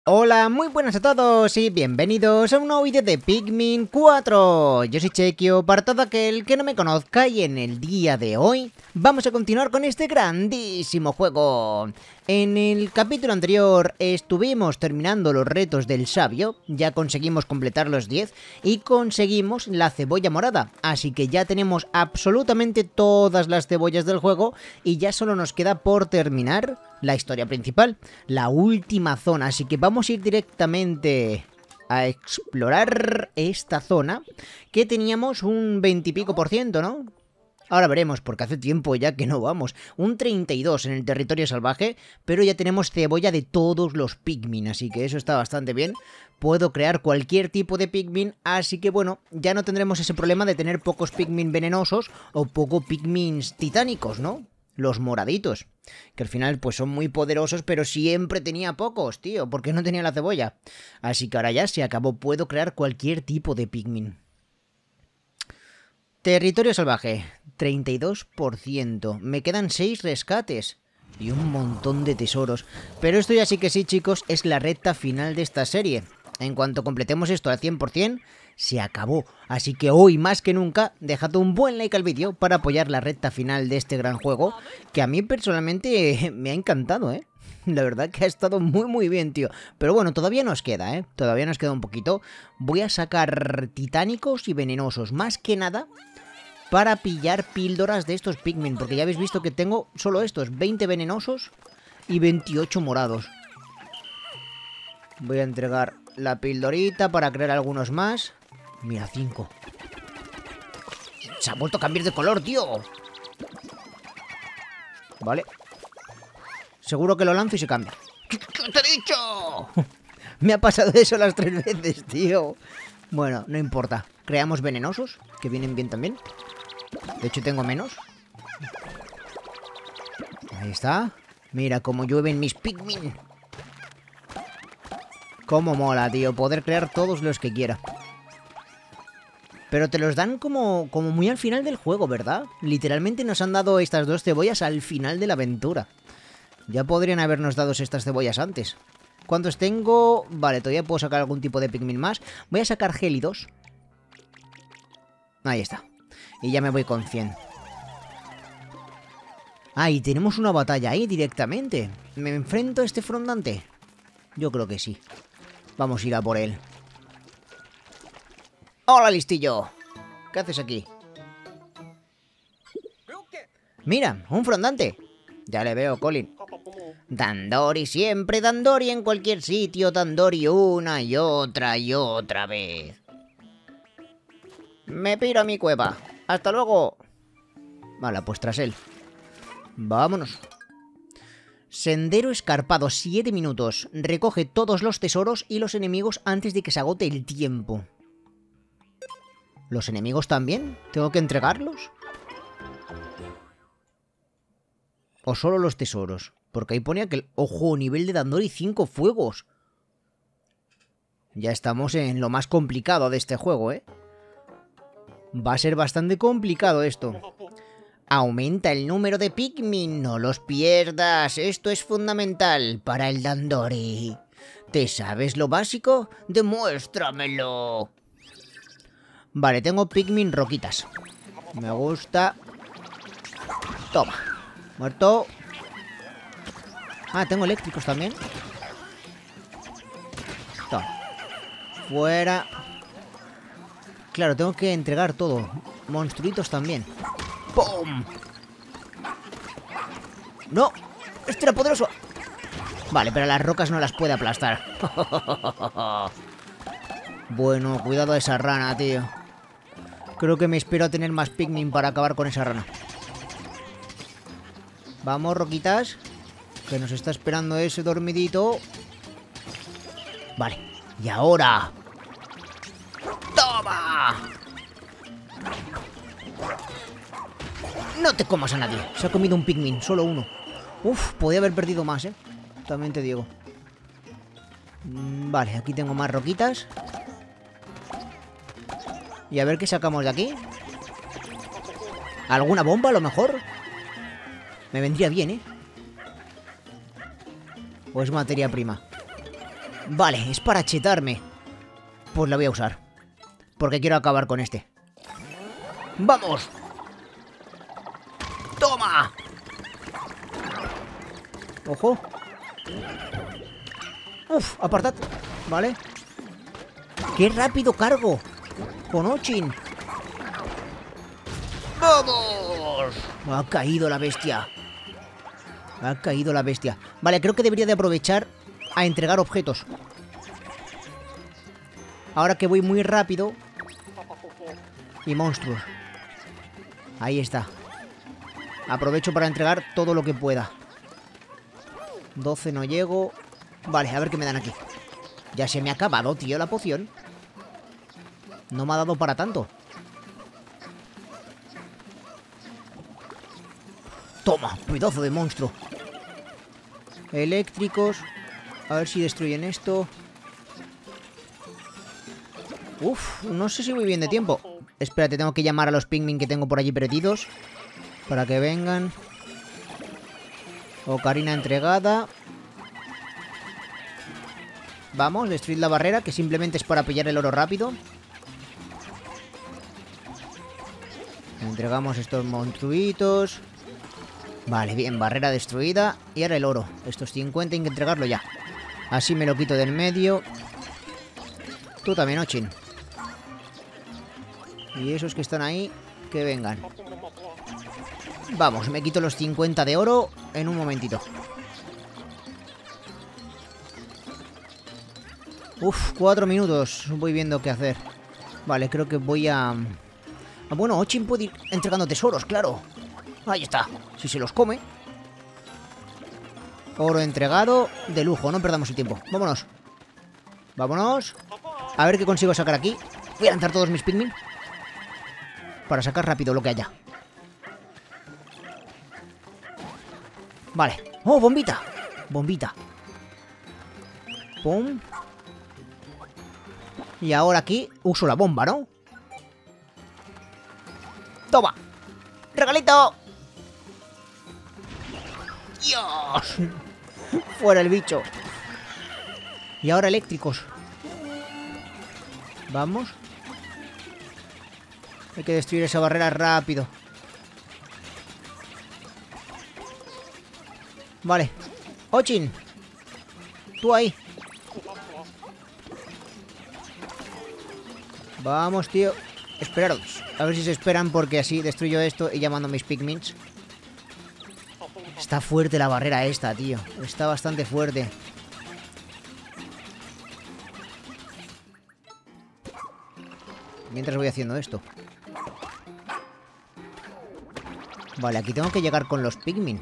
Hola, muy buenas a todos y bienvenidos a un nuevo vídeo de Pikmin 4. Yo soy Chequio, para todo aquel que no me conozca, y en el día de hoy vamos a continuar con este grandísimo juego. En el capítulo anterior estuvimos terminando los retos del sabio, ya conseguimos completar los 10 y conseguimos la cebolla morada, así que ya tenemos absolutamente todas las cebollas del juego y ya solo nos queda por terminar la historia principal, la última zona, así que vamos a ir directamente a explorar esta zona que teníamos un 20 y pico %, ¿no? Ahora veremos, porque hace tiempo ya que no vamos. Un 32 en el territorio salvaje, pero ya tenemos cebolla de todos los Pikmin, así que eso está bastante bien. Puedo crear cualquier tipo de Pikmin, así que bueno, ya no tendremos ese problema de tener pocos Pikmin venenosos o poco Pikmins titánicos, ¿no? Los moraditos, que al final pues son muy poderosos, pero siempre tenía pocos, tío, porque no tenía la cebolla. Así que ahora ya se acabó, puedo crear cualquier tipo de Pikmin. Territorio salvaje, 32%. Me quedan 6 rescates y un montón de tesoros. Pero esto ya sí que sí, chicos, es la recta final de esta serie. En cuanto completemos esto al 100%, se acabó. Así que hoy más que nunca, dejad un buen like al vídeo para apoyar la recta final de este gran juego, que a mí personalmente me ha encantado, ¿eh? La verdad que ha estado muy bien, tío. Pero bueno, todavía nos queda, ¿eh? Todavía nos queda un poquito. Voy a sacar titánicos y venenosos, más que nada para pillar píldoras de estos Pikmin, porque ya habéis visto que tengo solo estos, 20 venenosos y 28 morados. Voy a entregar la pildorita para crear algunos más. Mira, 5. Se ha vuelto a cambiar de color, tío. Vale. Seguro que lo lanzo y se cambia. ¿Qué te he dicho? Me ha pasado eso las 3 veces, tío. Bueno, no importa. Creamos venenosos, que vienen bien también. De hecho, tengo menos. Ahí está. Mira cómo llueven mis Pikmin. Cómo mola, tío, poder crear todos los que quiera. Pero te los dan como muy al final del juego, ¿verdad? Literalmente nos han dado estas 2 cebollas al final de la aventura. Ya podrían habernos dado estas cebollas antes. ¿Cuántos tengo? Vale, todavía puedo sacar algún tipo de Pikmin más. Voy a sacar gélidos. Ahí está. Y ya me voy con 100. Ah, y tenemos una batalla ahí directamente. ¿Me enfrento a este frondante? Yo creo que sí. Vamos a ir a por él. ¡Hola, listillo! ¿Qué haces aquí? Mira, un frondante. Ya le veo, Colin. Dandori siempre, Dandori en cualquier sitio, Dandori una y otra vez. Me piro a mi cueva. ¡Hasta luego! Vale, pues tras él. Vámonos. Sendero escarpado, 7 minutos. Recoge todos los tesoros y los enemigos antes de que se agote el tiempo. ¿Los enemigos también? ¿Tengo que entregarlos? ¿O solo los tesoros? Porque ahí ponía que el... ¡Ojo! Nivel de Dandori 5 fuegos. Ya estamos en lo más complicado de este juego, ¿eh? Va a ser bastante complicado esto. Aumenta el número de Pikmin, no los pierdas. Esto es fundamental para el Dandori. ¿Te sabes lo básico? ¡Demuéstramelo! Vale, tengo Pikmin roquitas. Me gusta. Toma. Muerto. Ah, tengo eléctricos también. Toma. Fuera. Claro, tengo que entregar todo. Monstruitos también. ¡Pum! ¡No! ¡Este era poderoso! Vale, pero las rocas no las puede aplastar. Bueno, cuidado de esa rana, tío. Creo que me espero a tener más Pikmin para acabar con esa rana. Vamos, roquitas. Que nos está esperando ese dormidito. Vale. Y ahora... ¡Toma! No te comas a nadie. Se ha comido un Pikmin, solo uno. Uf, podía haber perdido más, ¿eh? También te digo. Vale, aquí tengo más roquitas. Y a ver qué sacamos de aquí. ¿Alguna bomba a lo mejor? Me vendría bien, ¿eh? ¿O es materia prima? Vale, es para chetarme. Pues la voy a usar. Porque quiero acabar con este. ¡Vamos! ¡Toma! ¡Ojo! ¡Uf! Apartad. Vale. ¡Qué rápido cargo! Con Ochin. ¡Vamos! Ha caído la bestia. Ha caído la bestia. Vale, creo que debería de aprovechar a entregar objetos. Ahora que voy muy rápido. Y monstruos. Ahí está. Aprovecho para entregar todo lo que pueda. 12 no llego. Vale, a ver qué me dan aquí. Ya se me ha acabado, tío, la poción. No me ha dado para tanto. Toma, pedazo de monstruo. Eléctricos. A ver si destruyen esto. Uf, no sé si voy bien de tiempo. Espérate, tengo que llamar a los Pikmin que tengo por allí perdidos. Para que vengan. Ocarina entregada. Vamos, destruid la barrera, que simplemente es para pillar el oro rápido. Entregamos estos monstruitos. Vale, bien, barrera destruida. Y ahora el oro. Estos 50 hay que entregarlo ya. Así me lo quito del medio. Tú también, Ochin. Y esos que están ahí, que vengan. Vamos, me quito los 50 de oro en un momentito. Uf, 4 minutos. Voy viendo qué hacer. Vale, creo que voy a... bueno, Ochin puede ir entregando tesoros, claro. Ahí está. Si se los come. Oro entregado. De lujo, no perdamos el tiempo. Vámonos. Vámonos. A ver qué consigo sacar aquí. Voy a lanzar todos mis Pikmin. Para sacar rápido lo que haya. Vale. ¡Oh, bombita! Bombita. Pum. Y ahora aquí uso la bomba, ¿no? ¡Toma! ¡Regalito! ¡Dios! Fuera el bicho. Y ahora eléctricos. Vamos. Hay que destruir esa barrera rápido. Vale. Ochin. Tú ahí. Vamos, tío. Esperaros. A ver si se esperan porque así destruyo esto y llamando a mis Pikmins. Está fuerte la barrera esta, tío. Está bastante fuerte. Mientras voy haciendo esto. Vale, aquí tengo que llegar con los Pikmin.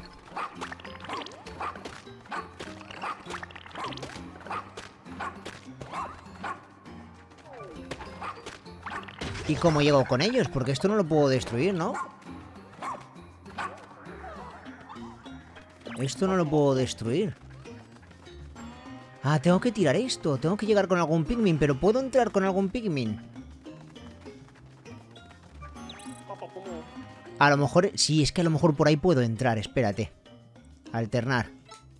¿Y cómo llego con ellos? Porque esto no lo puedo destruir, ¿no? Esto no lo puedo destruir. Ah, tengo que tirar esto. Tengo que llegar con algún Pikmin, pero ¿puedo entrar con algún Pikmin? A lo mejor... Sí, es que a lo mejor por ahí puedo entrar. Espérate. Alternar.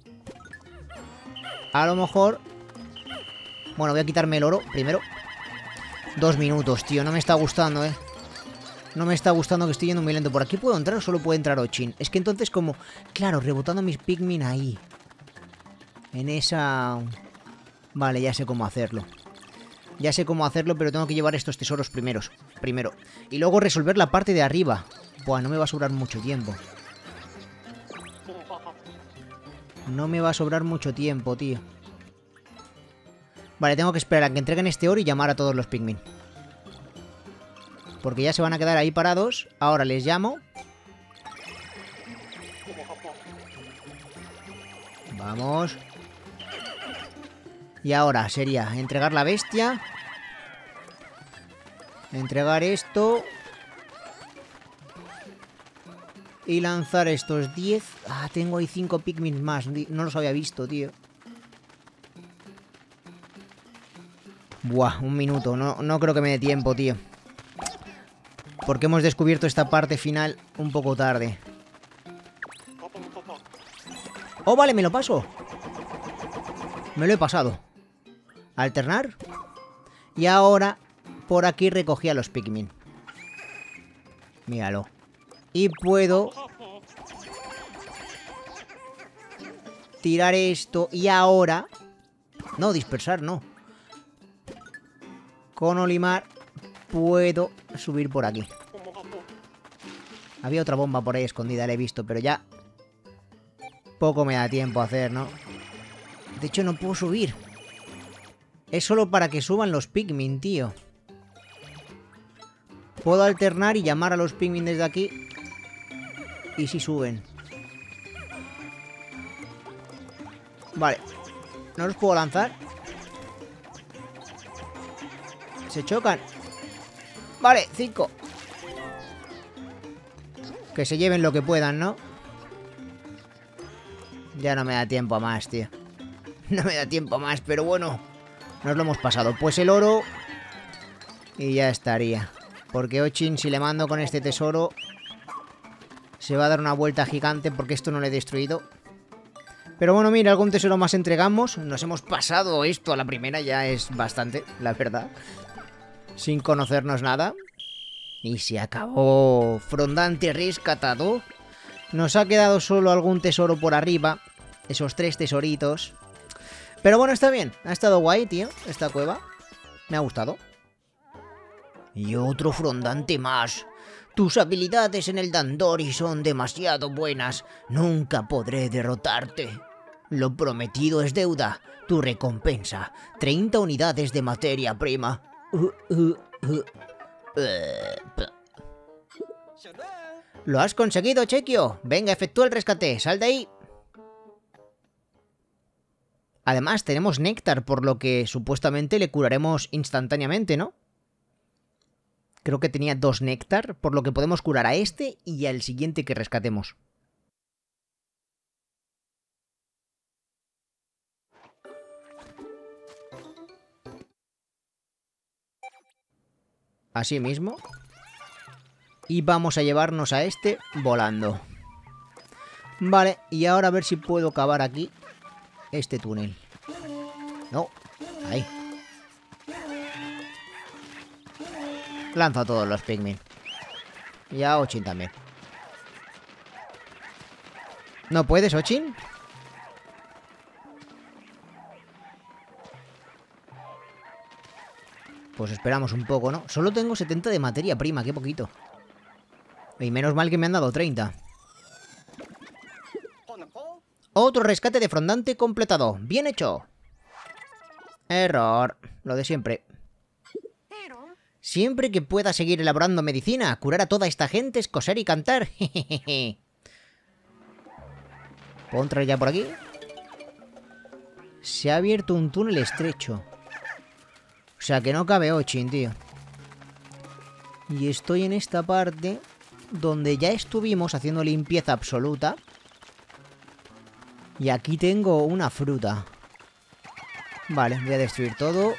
A lo mejor... Bueno, voy a quitarme el oro primero. 2 minutos, tío. No me está gustando, ¿eh? No me está gustando que estoy yendo muy lento. ¿Por aquí puedo entrar o solo puede entrar Ochin? Es que entonces como... Claro, rebotando mis Pikmin ahí. En esa... Vale, ya sé cómo hacerlo. Ya sé cómo hacerlo, pero tengo que llevar estos tesoros primero. Y luego resolver la parte de arriba. Buah, no me va a sobrar mucho tiempo. No me va a sobrar mucho tiempo, tío. Vale, tengo que esperar a que entreguen este oro y llamar a todos los Pikmin. Porque ya se van a quedar ahí parados. Ahora les llamo. Vamos. Y ahora sería entregar la bestia. Entregar esto. Y lanzar estos 10. Ah, tengo ahí 5 Pikmin más. No los había visto, tío. Buah, 1 minuto. No creo que me dé tiempo, tío. Porque hemos descubierto esta parte final un poco tarde. Oh, vale, me lo paso. Me lo he pasado. Alternar. Y ahora por aquí recogí a los Pikmin. Míralo. Y puedo tirar esto. Y ahora... No, dispersar no. Con Olimar puedo subir por aquí. Había otra bomba por ahí escondida, la he visto, pero ya... Poco me da tiempo a hacer, ¿no? De hecho, no puedo subir. Es solo para que suban los Pikmin, tío. Puedo alternar y llamar a los Pikmin desde aquí. Y si suben. Vale. No los puedo lanzar. Se chocan. Vale, 5. Que se lleven lo que puedan, ¿no? Ya no me da tiempo a más, tío. No me da tiempo a más, pero bueno. Nos lo hemos pasado. Pues el oro. Y ya estaría. Porque Ochin, si le mando con este tesoro, se va a dar una vuelta gigante porque esto no lo he destruido. Pero bueno, mira, algún tesoro más entregamos. Nos hemos pasado esto a la primera, ya es bastante, la verdad. Sin conocernos nada. Y se acabó. Frondante rescatado. Nos ha quedado solo algún tesoro por arriba. Esos 3 tesoritos. Pero bueno, está bien. Ha estado guay, tío, esta cueva. Me ha gustado. Y otro frondante más. Tus habilidades en el Dandori son demasiado buenas. Nunca podré derrotarte. Lo prometido es deuda. Tu recompensa. 30 unidades de materia prima. Lo has conseguido, Chequio. Venga, efectúa el rescate. Sal de ahí. Además, tenemos néctar, por lo que supuestamente le curaremos instantáneamente, ¿no? Creo que tenía 2 néctar, por lo que podemos curar a este y al siguiente que rescatemos. Así mismo. Y vamos a llevarnos a este volando. Vale, y ahora a ver si puedo cavar aquí este túnel. No, ahí. Lanzo a todos los Pikmin. Y a Ochin también. ¿No puedes, Ochin? Pues esperamos un poco, ¿no? Solo tengo 70 de materia prima, qué poquito. Y menos mal que me han dado 30. Otro rescate de frondante completado. Bien hecho. Error. Lo de siempre. Siempre que pueda seguir elaborando medicina, curar a toda esta gente es coser y cantar. ¿Puedo entrar ya por aquí? Se ha abierto un túnel estrecho. O sea que no cabe Ochin, tío. Y estoy en esta parte donde ya estuvimos haciendo limpieza absoluta. Y aquí tengo una fruta. Vale, voy a destruir todo.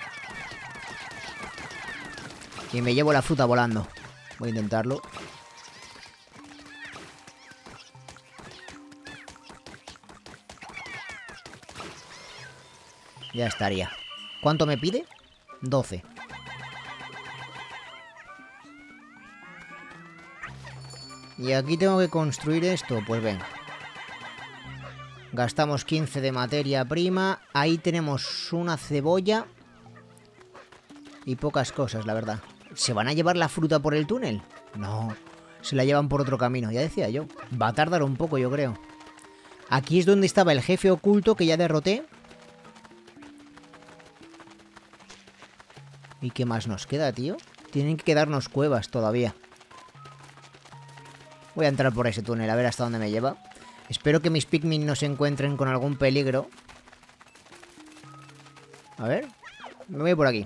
Y me llevo la fruta volando. Voy a intentarlo. Ya estaría. ¿Cuánto me pide? 12. Y aquí tengo que construir esto. Pues venga. Gastamos 15 de materia prima. Ahí tenemos una cebolla. Y pocas cosas, la verdad. ¿Se van a llevar la fruta por el túnel? No. Se la llevan por otro camino, ya decía yo. Va a tardar un poco, yo creo. Aquí es donde estaba el jefe oculto que ya derroté. ¿Y qué más nos queda, tío? Tienen que quedarnos cuevas todavía. Voy a entrar por ese túnel, a ver hasta dónde me lleva. Espero que mis Pikmin no se encuentren con algún peligro. A ver. Me voy por aquí.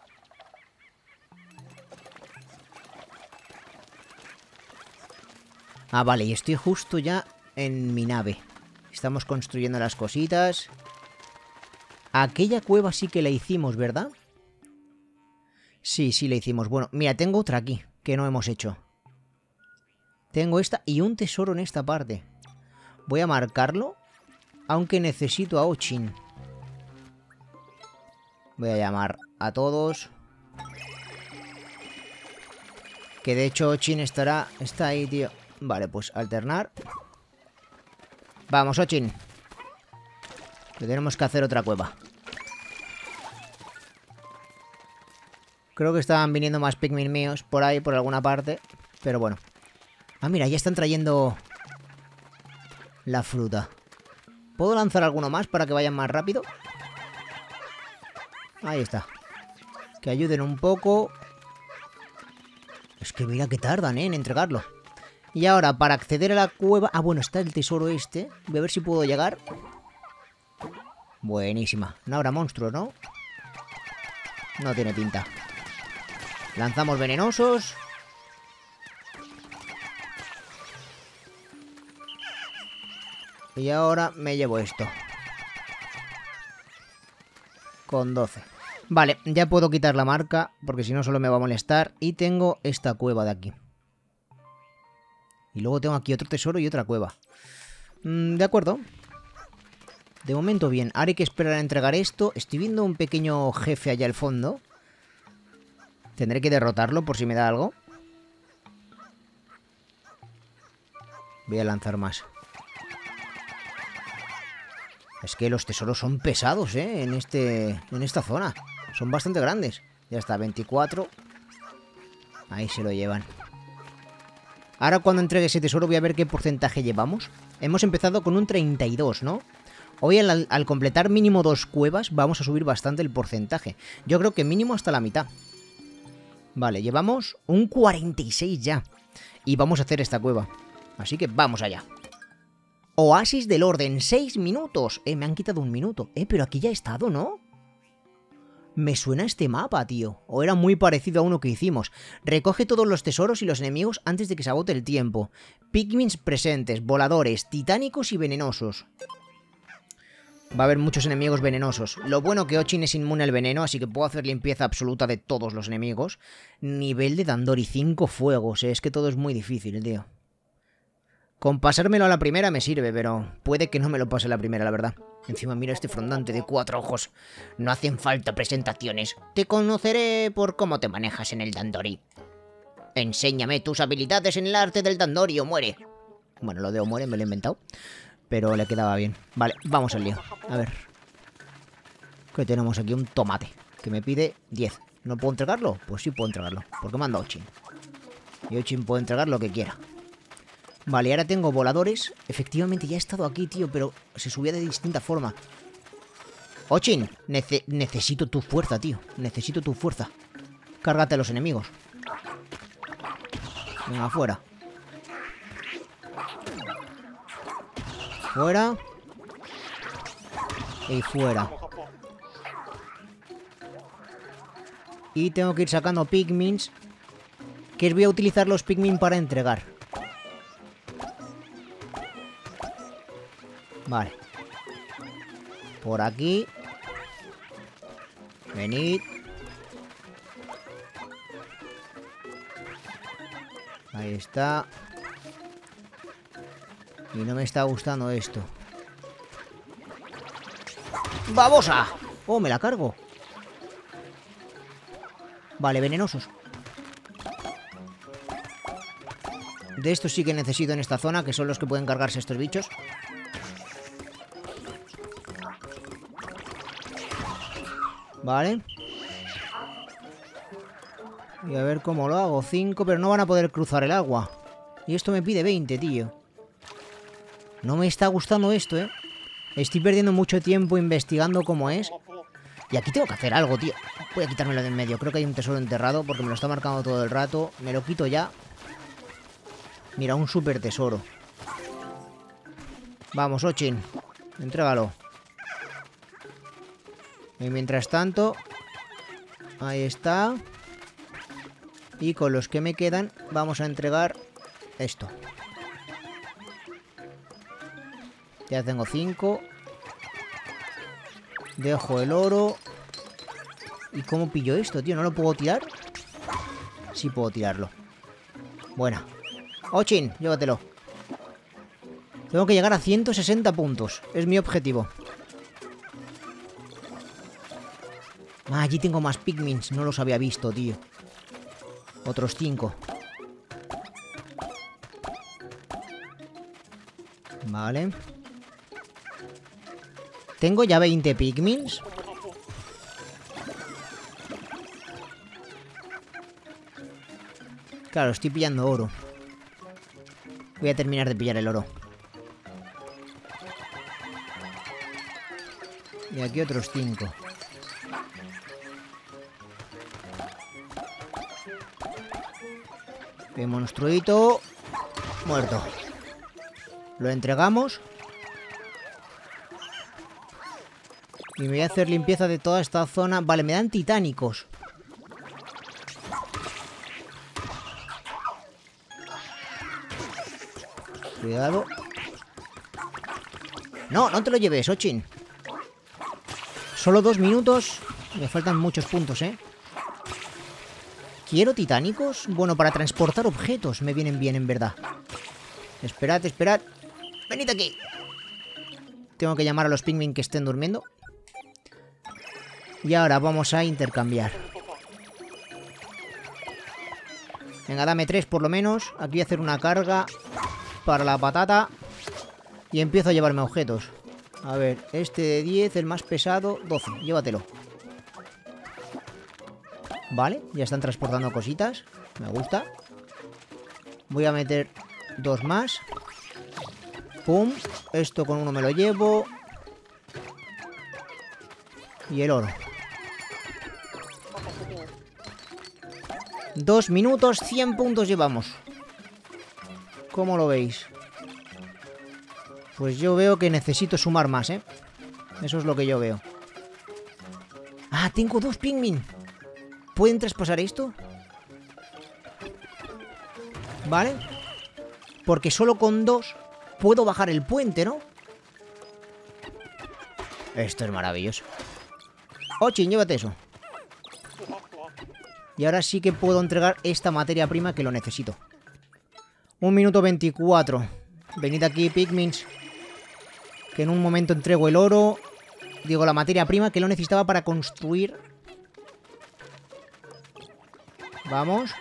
Ah, vale, y estoy justo ya en mi nave. Estamos construyendo las cositas. Aquella cueva sí que la hicimos, ¿verdad? Sí, sí la hicimos. Bueno, mira, tengo otra aquí que no hemos hecho. Tengo esta y un tesoro en esta parte. Voy a marcarlo, aunque necesito a Ochin. Voy a llamar a todos. Que de hecho Ochin está ahí, tío. Vale, pues alternar. Vamos, Ochin. Que tenemos que hacer otra cueva. Creo que estaban viniendo más Pikmin míos por ahí, por alguna parte. Pero bueno. Ah, mira, ya están trayendo la fruta. ¿Puedo lanzar alguno más para que vayan más rápido? Ahí está. Que ayuden un poco. Es que mira que tardan, en entregarlo. Y ahora, para acceder a la cueva... Ah, bueno, está el tesoro este. Voy a ver si puedo llegar. Buenísima. No habrá monstruos, ¿no? No tiene pinta. Lanzamos venenosos. Y ahora me llevo esto. Con 12. Vale, ya puedo quitar la marca, porque si no solo me va a molestar. Y tengo esta cueva de aquí. Y luego tengo aquí otro tesoro y otra cueva. De acuerdo. De momento bien. Ahora hay que esperar a entregar esto. Estoy viendo un pequeño jefe allá al fondo. Tendré que derrotarlo por si me da algo. Voy a lanzar más. Es que los tesoros son pesados, en esta zona. Son bastante grandes. Ya está, 24. Ahí se lo llevan. Ahora cuando entregue ese tesoro voy a ver qué porcentaje llevamos. Hemos empezado con un 32, ¿no? Hoy al completar mínimo 2 cuevas vamos a subir bastante el porcentaje. Yo creo que mínimo hasta la mitad. Vale, llevamos un 46 ya. Y vamos a hacer esta cueva. Así que vamos allá. Oasis del Orden, 6 minutos. Me han quitado un minuto. Pero aquí ya he estado, ¿no? Me suena este mapa, tío. O era muy parecido a uno que hicimos. Recoge todos los tesoros y los enemigos antes de que se agote el tiempo. Pikmins presentes, voladores, titánicos y venenosos. Va a haber muchos enemigos venenosos. Lo bueno que Ochin es inmune al veneno, así que puedo hacer limpieza absoluta de todos los enemigos. Nivel de Dandori, 5 fuegos. Es que todo es muy difícil, tío. Con pasármelo a la primera me sirve, pero puede que no me lo pase a la primera, la verdad. Encima mira este frondante de 4 ojos. No hacen falta presentaciones. Te conoceré por cómo te manejas en el Dandori. Enséñame tus habilidades en el arte del Dandori o muere. Bueno, lo de o muere me lo he inventado. Pero le quedaba bien. Vale, vamos al lío. A ver. Que tenemos aquí un tomate. Que me pide 10. ¿No puedo entregarlo? Pues sí puedo entregarlo. Porque manda Ochin. Y Ochin puede entregar lo que quiera. Vale, ahora tengo voladores. Efectivamente ya he estado aquí, tío. Pero se subía de distinta forma. Ochin, necesito tu fuerza, tío. Necesito tu fuerza. Cárgate a los enemigos. Venga, fuera. Fuera. Y fuera. Y tengo que ir sacando Pikmins. Que voy a utilizar los Pikmin para entregar. Vale. Por aquí. Venid. Ahí está. Y no me está gustando esto. ¡Babosa! ¡Oh, me la cargo! Vale, venenosos. De estos sí que necesito en esta zona, que son los que pueden cargarse estos bichos. Vale. Y a ver cómo lo hago. 5, pero no van a poder cruzar el agua. Y esto me pide 20, tío. No me está gustando esto, Estoy perdiendo mucho tiempo investigando cómo es. Y aquí tengo que hacer algo, tío. Voy a quitármelo de en medio. Creo que hay un tesoro enterrado porque me lo está marcando todo el rato. Me lo quito ya. Mira, un super tesoro. Vamos, Ochin. Entrégalo. Y mientras tanto... Ahí está. Y con los que me quedan vamos a entregar esto. Ya tengo 5. Dejo el oro. ¿Y cómo pillo esto, tío? ¿No lo puedo tirar? Sí puedo tirarlo. Buena. Ochin, llévatelo. Tengo que llegar a 160 puntos. Es mi objetivo. Ah, allí tengo más pigmins. No los había visto, tío. Otros 5. Vale. Tengo ya 20 pigmins. Claro, estoy pillando oro. Voy a terminar de pillar el oro. Y aquí otros 5. El monstruito muerto. Lo entregamos. Y me voy a hacer limpieza de toda esta zona. Vale, me dan titánicos. Cuidado. No, no te lo lleves, Ochin. Solo 2 minutos. Me faltan muchos puntos, ¿eh? ¿Quiero titánicos? Bueno, para transportar objetos me vienen bien, en verdad. Esperad, esperad. Venid aquí. Tengo que llamar a los pigmin que estén durmiendo. Y ahora vamos a intercambiar. Venga, dame 3 por lo menos. Aquí voy a hacer una carga para la patata. Y empiezo a llevarme objetos. A ver, este de 10, el más pesado, 12. Llévatelo. Vale, ya están transportando cositas. Me gusta. Voy a meter 2 más. Pum. Esto con uno me lo llevo. Y el oro. 2 minutos, 100 puntos llevamos. ¿Cómo lo veis? Pues yo veo que necesito sumar más, ¿eh? Eso es lo que yo veo. ¡Ah, tengo 2 pigmin! ¿Pueden traspasar esto? ¿Vale? Porque solo con 2 puedo bajar el puente, ¿no? Esto es maravilloso. Ochin, llévate eso. Y ahora sí que puedo entregar esta materia prima que lo necesito. 1 minuto 24. Venid aquí, pigmins. Que en un momento entrego el oro. Digo, la materia prima que lo necesitaba para construir. Vamos.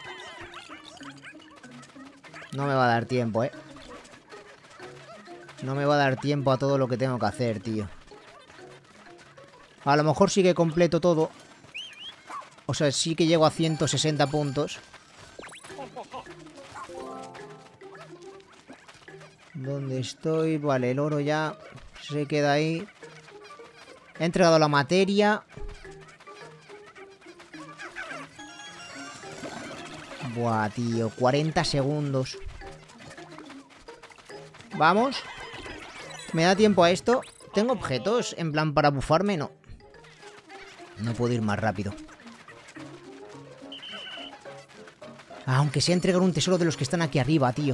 No me va a dar tiempo, ¿eh? No me va a dar tiempo a todo lo que tengo que hacer, tío. A lo mejor sí que completo todo. O sea, sí que llego a 160 puntos. ¿Dónde estoy? Vale, el oro ya se queda ahí. He entregado la materia. Buah, tío. 40 segundos. Vamos. ¿Me da tiempo a esto? ¿Tengo objetos en plan para bufarme? No. No puedo ir más rápido. Aunque sea entregar un tesoro de los que están aquí arriba, tío.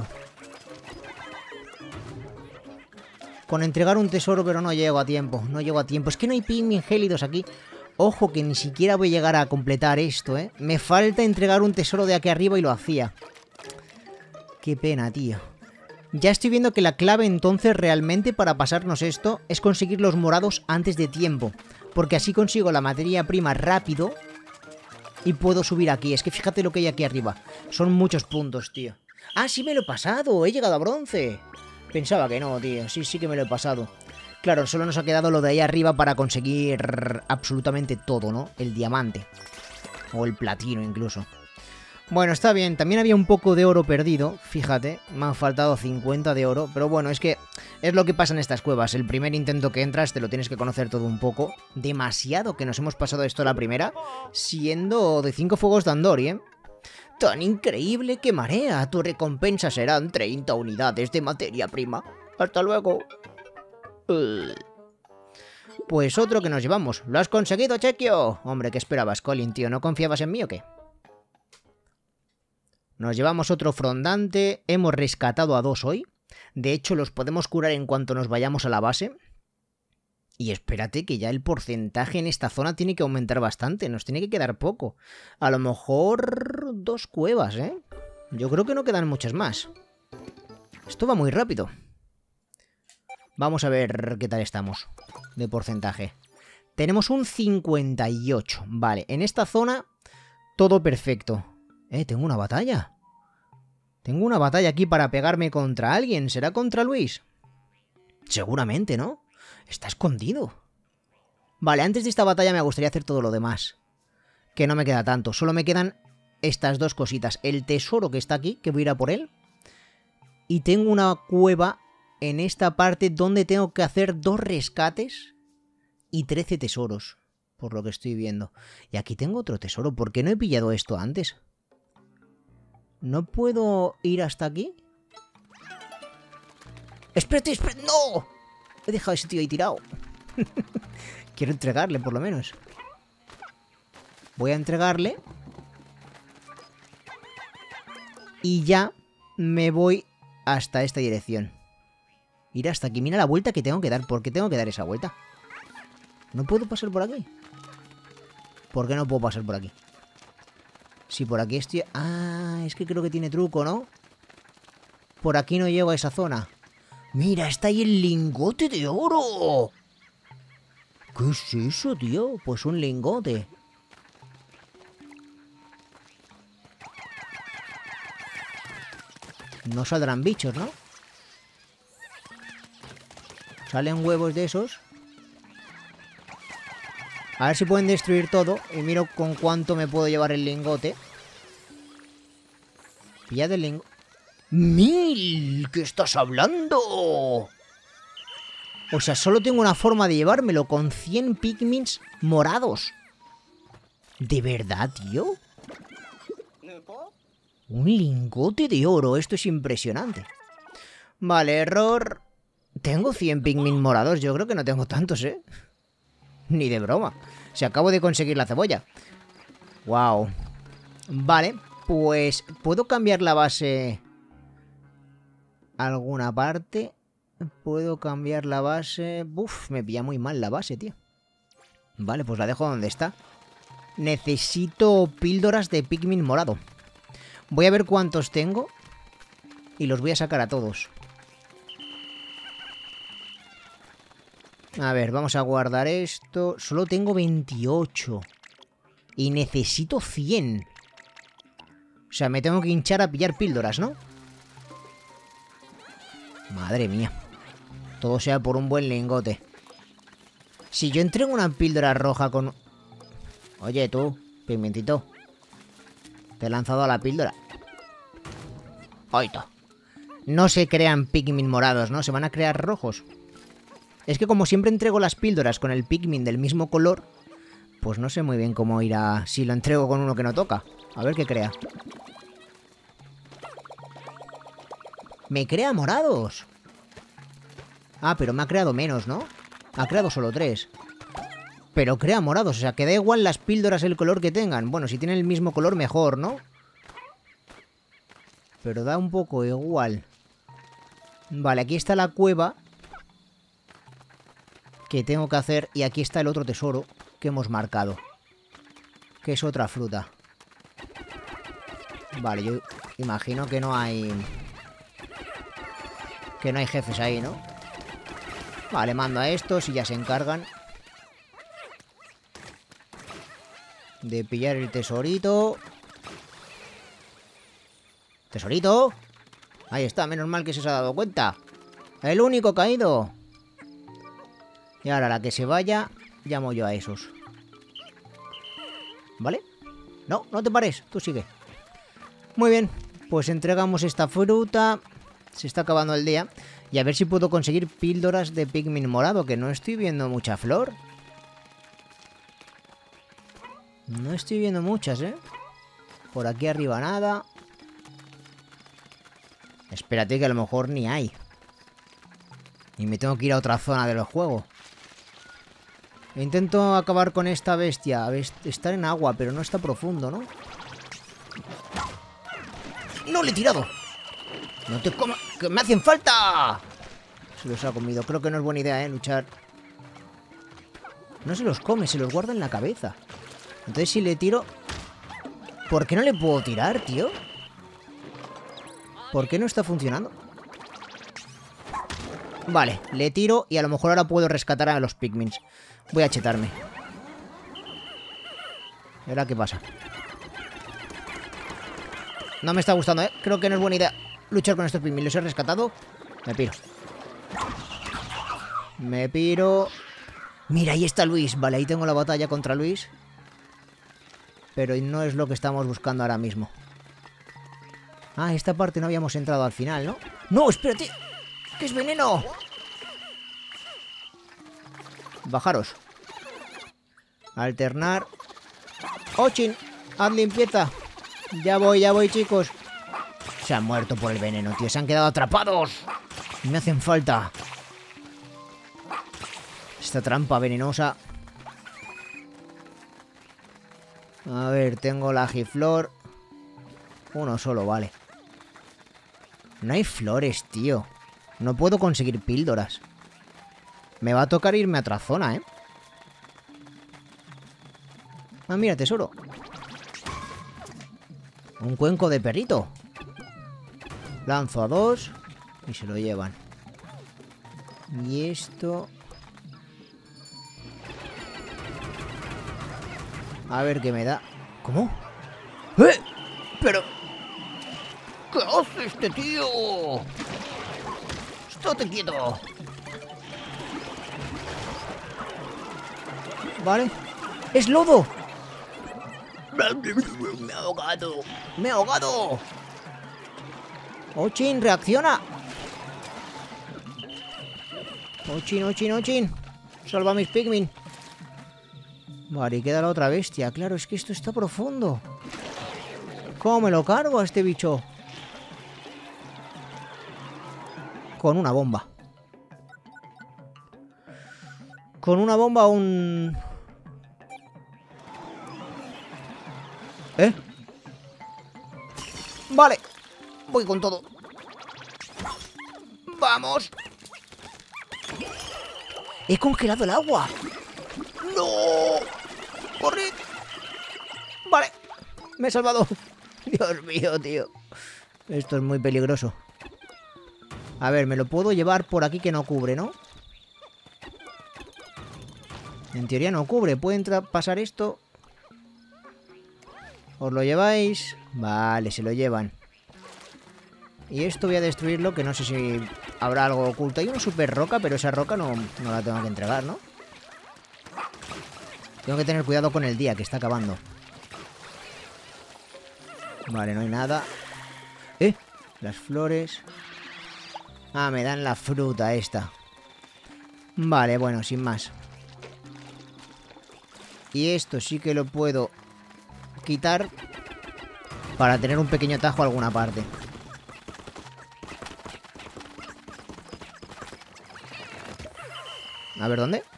Con entregar un tesoro, pero no llego a tiempo. No llego a tiempo. Es que no hay pigmin gélidos aquí. Ojo, que ni siquiera voy a llegar a completar esto, ¿eh? Me falta entregar un tesoro de aquí arriba y lo hacía. Qué pena, tío. Ya estoy viendo que la clave entonces realmente para pasarnos esto es conseguir los morados antes de tiempo. Porque así consigo la materia prima rápido y puedo subir aquí. Es que fíjate lo que hay aquí arriba. Son muchos puntos, tío. ¡Ah, sí me lo he pasado! ¡He llegado a bronce! Pensaba que no, tío. Sí, sí que me lo he pasado. Claro, solo nos ha quedado lo de ahí arriba para conseguir absolutamente todo, ¿no? El diamante. O el platino incluso. Bueno, está bien. También había un poco de oro perdido. Fíjate, me han faltado 50 de oro. Pero bueno, es que es lo que pasa en estas cuevas. El primer intento que entras te lo tienes que conocer todo un poco. Demasiado que nos hemos pasado esto la primera. Siendo de 5 fuegos de Andori, ¿eh? Tan increíble que marea. Tu recompensa serán 30 unidades de materia prima. Hasta luego. Pues otro que nos llevamos. ¿Lo has conseguido, Chequio? Hombre, ¿qué esperabas, Colin, tío? ¿No confiabas en mí o qué? Nos llevamos otro frondante. Hemos rescatado a 2 hoy. De hecho, los podemos curar en cuanto nos vayamos a la base. Y espérate que ya el porcentaje en esta zona tiene que aumentar bastante. Nos tiene que quedar poco. A lo mejor 2 cuevas, ¿eh? Yo creo que no quedan muchas más. Esto va muy rápido. Vamos a ver qué tal estamos de porcentaje. Tenemos un 58. Vale, en esta zona todo perfecto. Tengo una batalla. Tengo una batalla aquí para pegarme contra alguien. ¿Será contra Luis? Seguramente, ¿no? Está escondido. Vale, antes de esta batalla me gustaría hacer todo lo demás. Que no me queda tanto. Solo me quedan estas dos cositas. El tesoro que está aquí, que voy a ir a por él. Y tengo una cueva en esta parte donde tengo que hacer 2 rescates y 13 tesoros. Por lo que estoy viendo. Y aquí tengo otro tesoro. ¿Por qué no he pillado esto antes? ¿No puedo ir hasta aquí? ¡Espérate, espérate! ¡No! He dejado a ese tío ahí tirado. Quiero entregarle, por lo menos. Voy a entregarle. Y ya me voy hasta esta dirección. Ir hasta aquí. Mira la vuelta que tengo que dar. ¿Por qué tengo que dar esa vuelta? ¿No puedo pasar por aquí? ¿Por qué no puedo pasar por aquí? Si por aquí estoy... Ah, es que creo que tiene truco, ¿no? Por aquí no llego a esa zona. Mira, está ahí el lingote de oro. ¿Qué es eso, tío? Pues un lingote. No saldrán bichos, ¿no? Salen huevos de esos. A ver si pueden destruir todo. Y miro con cuánto me puedo llevar el lingote. Pillad el lingote. ¡1000! ¿Qué estás hablando? O sea, solo tengo una forma de llevármelo con 100 pigmins morados. ¿De verdad, tío? Un lingote de oro. Esto es impresionante. Vale, error. Tengo 100 pigmins morados. Yo creo que no tengo tantos, ¿eh? Ni de broma. Si acabo de conseguir la cebolla. Wow. Vale, pues puedo cambiar la base a alguna parte. Puedo cambiar la base. Uf, me pilla muy mal la base, tío. Vale, pues la dejo donde está. Necesito píldoras de pigmin morado. Voy a ver cuántos tengo y los voy a sacar a todos. A ver, vamos a guardar esto. Solo tengo 28. Y necesito 100. O sea, me tengo que hinchar a pillar píldoras, ¿no? Madre mía. Todo sea por un buen lingote. Si yo entrego una píldora roja con... Oye, tú, pigmentito. Te he lanzado a la píldora. Oito. No se crean pigmin morados, ¿no? Se van a crear rojos. Es que como siempre entrego las píldoras con el pigmin del mismo color, pues no sé muy bien cómo irá si lo entrego con uno que no toca. A ver qué crea. ¡Me crea morados! Ah, pero me ha creado menos, ¿no? Ha creado solo 3. Pero crea morados, o sea, que da igual las píldoras el color que tengan. Bueno, si tienen el mismo color, mejor, ¿no? Pero da un poco igual. Vale, aquí está la cueva que tengo que hacer. Y aquí está el otro tesoro que hemos marcado, que es otra fruta. Vale, yo imagino que no hay... Que no hay jefes ahí, ¿no? Vale, mando a estos y ya se encargan de pillar el tesorito. ¡Tesorito! Ahí está, menos mal que se os ha dado cuenta. El único caído. Y ahora la que se vaya, llamo yo a esos. ¿Vale? No, no te pares, tú sigue. Muy bien, pues entregamos esta fruta. Se está acabando el día. Y a ver si puedo conseguir píldoras de pigmin morado, que no estoy viendo mucha flor. No estoy viendo muchas, ¿eh? Por aquí arriba nada. Espérate que a lo mejor ni hay. Y me tengo que ir a otra zona del juego. Intento acabar con esta bestia. A ver, estar en agua, pero no está profundo, ¿no? ¡No le he tirado! ¡No te comas! ¡Que me hacen falta! Se los ha comido. Creo que no es buena idea, ¿eh? Luchar. No se los come, se los guarda en la cabeza. Entonces si le tiro... ¿Por qué no le puedo tirar, tío? ¿Por qué no está funcionando? Vale, le tiro y a lo mejor ahora puedo rescatar a los pigmins. Voy a chetarme. ¿Y ahora qué pasa? No me está gustando, ¿eh? Creo que no es buena idea luchar con estos pigmies. Los he rescatado. Me piro. Me piro. Mira, ahí está Luis. Vale, ahí tengo la batalla contra Luis. Pero no es lo que estamos buscando ahora mismo. Ah, esta parte no habíamos entrado al final, ¿no? ¡No, espérate! ¡Que es veneno! Bajaros. Alternar. ¡Ochin! ¡Haz limpieza! Ya voy, chicos. Se han muerto por el veneno, tío. Se han quedado atrapados. Me hacen falta. Esta trampa venenosa. A ver, tengo la agiflor. Uno solo, vale. No hay flores, tío. No puedo conseguir píldoras. Me va a tocar irme a otra zona, ¿eh? Ah, mira, tesoro. Un cuenco de perrito. Lanzo a 2 y se lo llevan. Y esto... A ver qué me da. ¿Cómo? ¡Eh! Pero... ¿qué hace este tío? ¡Estate quieto! Vale. ¡Es lodo! ¡Me he ahogado! ¡Me he ahogado! ¡Ochin, reacciona! ¡Ochin! ¡Salva a mis pigmin! Vale, y queda la otra bestia. Claro, es que esto está profundo. ¿Cómo me lo cargo a este bicho? Con una bomba. Con una bomba un... ¿Eh? Vale. Voy con todo. ¡Vamos! ¡He congelado el agua! ¡No! ¡Corred! Vale. Me he salvado. Dios mío, tío. Esto es muy peligroso. A ver, me lo puedo llevar por aquí que no cubre, ¿no? En teoría no cubre. ¿Puede pasar esto? ¿Os lo lleváis? Vale, se lo llevan. Y esto voy a destruirlo, que no sé si habrá algo oculto. Hay una super roca, pero esa roca no la tengo que entregar, ¿no? Tengo que tener cuidado con el día, que está acabando. Vale, no hay nada. Las flores. Ah, me dan la fruta esta. Vale, bueno, sin más. Y esto sí que lo puedo quitar para tener un pequeño atajo a alguna parte. A ver, ¿dónde?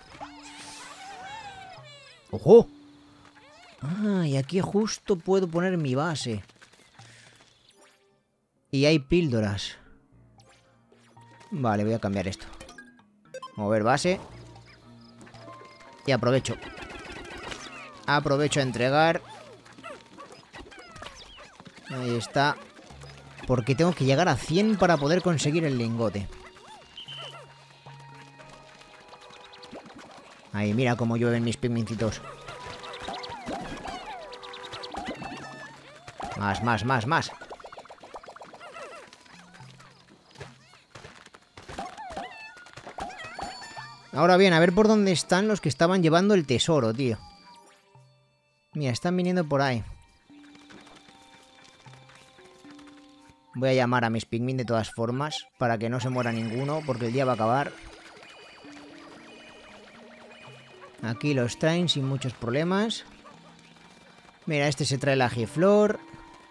¡Ojo! Ah, y aquí justo puedo poner mi base. Y hay píldoras. Vale, voy a cambiar esto. Mover base. Y aprovecho. Aprovecho a entregar. Ahí está. Porque tengo que llegar a 100 para poder conseguir el lingote. Ahí, mira cómo llueven mis pigmencitos. Más. Ahora bien, a ver por dónde están los que estaban llevando el tesoro, tío. Mira, están viniendo por ahí. Voy a llamar a mis pigmin de todas formas, para que no se muera ninguno, porque el día va a acabar. Aquí los traen sin muchos problemas. Mira, este se trae la agiflor.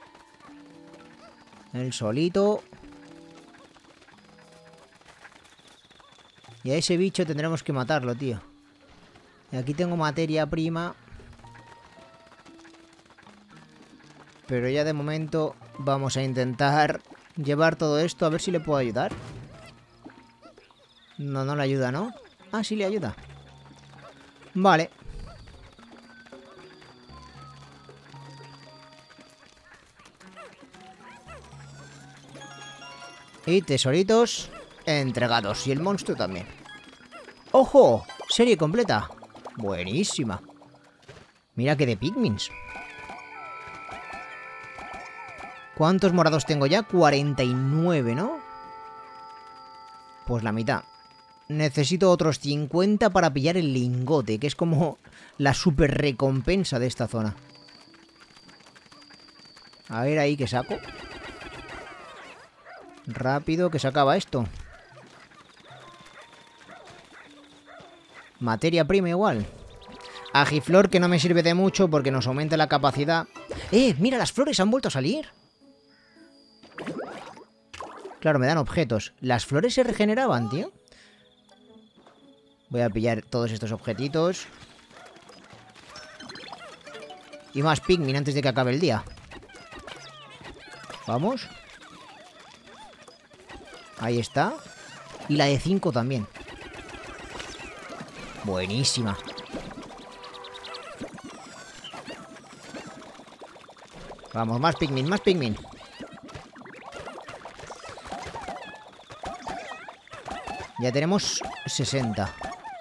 El solito. Y a ese bicho tendremos que matarlo, tío. Y aquí tengo materia prima. Pero ya de momento vamos a intentar llevar todo esto. A ver si le puedo ayudar. No, no le ayuda, ¿no? Ah, sí le ayuda. Vale. Y tesoritos entregados. Y el monstruo también. ¡Ojo! Serie completa. Buenísima. Mira que de Pikmins. ¿Cuántos morados tengo ya? 49, ¿no? Pues la mitad. Necesito otros 50 para pillar el lingote, que es como la super recompensa de esta zona. A ver ahí que saco. Rápido, que se acaba esto. Materia prima igual. Agiflor, que no me sirve de mucho porque nos aumenta la capacidad. Mira, las flores han vuelto a salir. Claro, me dan objetos. ¿Las flores se regeneraban, tío? Voy a pillar todos estos objetitos. Y más Pikmin antes de que acabe el día. Vamos. Ahí está. Y la de 5 también. Buenísima. Vamos, más Pikmin, más Pikmin. Ya tenemos 60.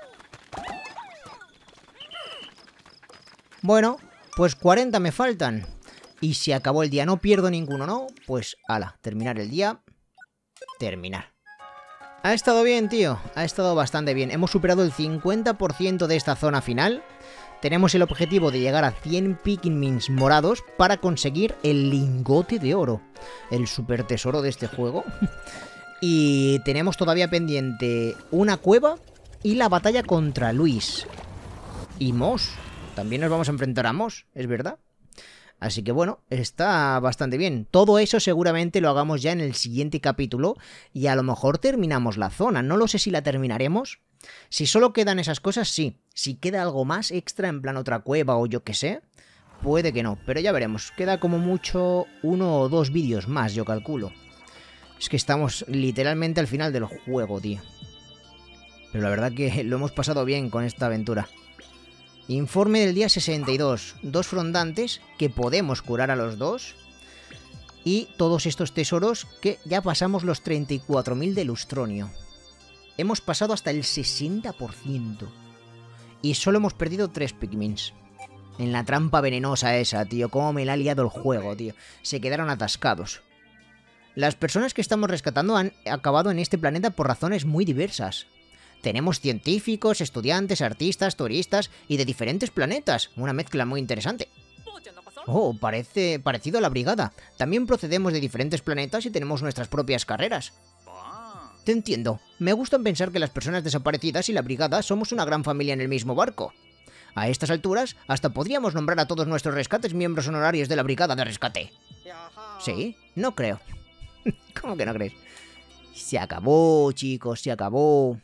Bueno, pues 40 me faltan. Y se acabó el día, no pierdo ninguno, ¿no? Pues, ala, terminar el día. Terminar. Ha estado bien, tío. Ha estado bastante bien. Hemos superado el 50% de esta zona final. Tenemos el objetivo de llegar a 100 Pikmins morados para conseguir el lingote de oro. El super tesoro de este juego. Y tenemos todavía pendiente una cueva y la batalla contra Luis. Y Moss. También nos vamos a enfrentar a Moss, es verdad. Así que bueno, está bastante bien. Todo eso seguramente lo hagamos ya en el siguiente capítulo. Y a lo mejor terminamos la zona. No lo sé si la terminaremos. Si solo quedan esas cosas, sí. Si queda algo más extra, en plan otra cueva o yo qué sé, puede que no. Pero ya veremos. Queda como mucho 1 o 2 vídeos más, yo calculo. Es que estamos literalmente al final del juego, tío. Pero la verdad que lo hemos pasado bien con esta aventura. Informe del día 62. 2 frondantes que podemos curar a los 2. Y todos estos tesoros que ya pasamos los 34.000 de Lustronio. Hemos pasado hasta el 60%. Y solo hemos perdido 3 Pikmins. En la trampa venenosa esa, tío. Cómo me la ha liado el juego, tío. Se quedaron atascados. Las personas que estamos rescatando han acabado en este planeta por razones muy diversas. Tenemos científicos, estudiantes, artistas, turistas y de diferentes planetas. Una mezcla muy interesante. Oh, parecido a la brigada. También procedemos de diferentes planetas y tenemos nuestras propias carreras. Te entiendo. Me gusta pensar que las personas desaparecidas y la brigada somos una gran familia en el mismo barco. A estas alturas, hasta podríamos nombrar a todos nuestros rescates miembros honorarios de la brigada de rescate. ¿Sí? No creo. ¿Cómo que no crees? Se acabó, chicos, se acabó.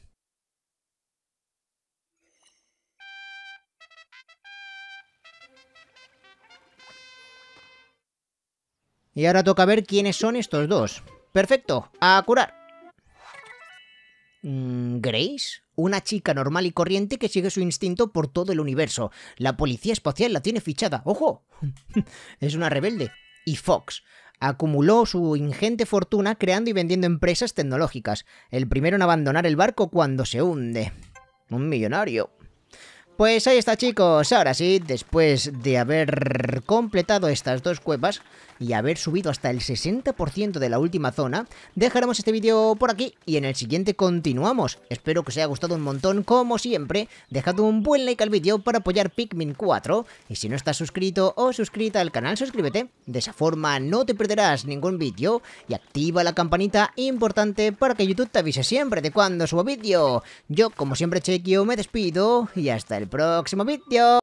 Y ahora toca ver quiénes son estos dos. Perfecto, a curar. Grace, una chica normal y corriente que sigue su instinto por todo el universo. La policía espacial la tiene fichada. ¡Ojo! Es una rebelde. Y Fox acumuló su ingente fortuna creando y vendiendo empresas tecnológicas. El primero en abandonar el barco cuando se hunde. Un millonario. Pues ahí está, chicos. Ahora sí, después de haber completado estas 2 cuevas y haber subido hasta el 60% de la última zona, dejaremos este vídeo por aquí y en el siguiente continuamos. Espero que os haya gustado un montón, como siempre. Dejad un buen like al vídeo para apoyar Pikmin 4 y si no estás suscrito o suscrita al canal, suscríbete. De esa forma no te perderás ningún vídeo y activa la campanita importante para que YouTube te avise siempre de cuando subo vídeo. Yo, como siempre, Chequio, me despido y hasta el próximo vídeo.